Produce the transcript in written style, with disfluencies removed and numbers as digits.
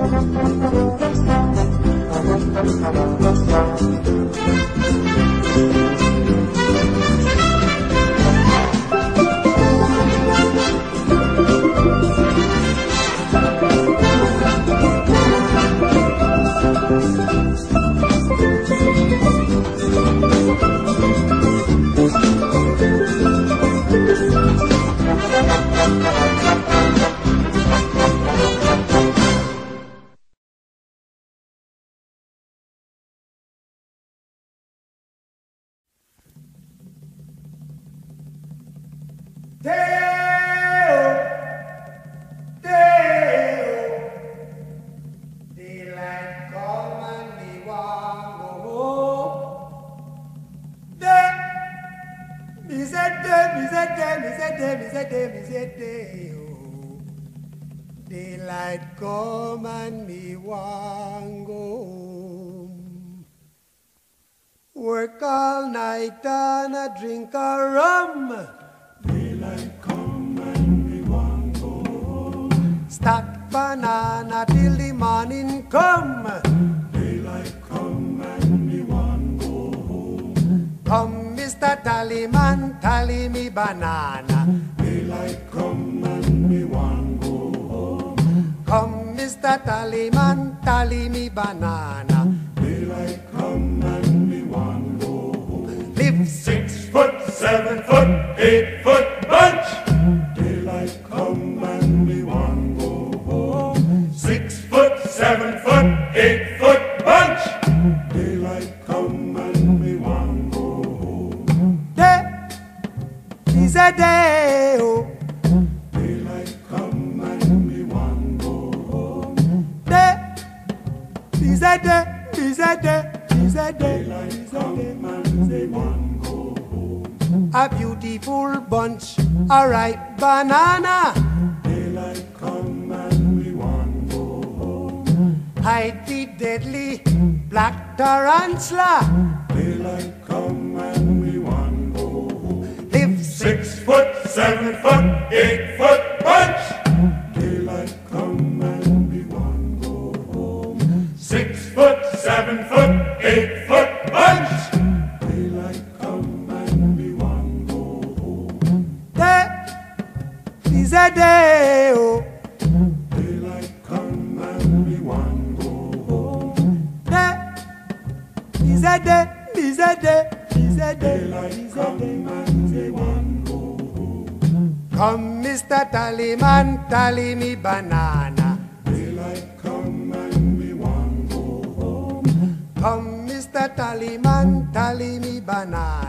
Daylight come and me want go home. Work all night and a drink a rum. Daylight come and me want go home. Stack banana till the morning come. Daylight come and me want go home. Come, Mr. Tallyman, tally me banana. Daylight come and me want go home. Come, Mr. Tallyman, tally me banana. Daylight come and me want go home. Live 6 foot, 7 foot, 8 foot bunch. Daylight come and me want go home. 6 foot, 7 foot, 8 foot bunch. Daylight come and me want go home. day is a day, oh. Daylight come and me want go home. Day is a day, is a day, is a day. Daylight come and me want go home. A beautiful bunch, a ripe banana. Daylight come and me want go home. Hide the deadly black tarantula. Daylight come and me want go home. Live 6 foot, 7 foot, 8 foot bunch. Daylight come and me want go home. 6 foot, 7 foot, 8 foot bunch. Daylight come and me want go home. day is a day, oh. Daylight come and me want go home. Day is a day, is a day, is a day, Daylight is a come day. and me want go home. Come, Mr. Tallyman, tally me banana. Daylight come and me want go home. Come, Mr. Tallyman, tally me banana.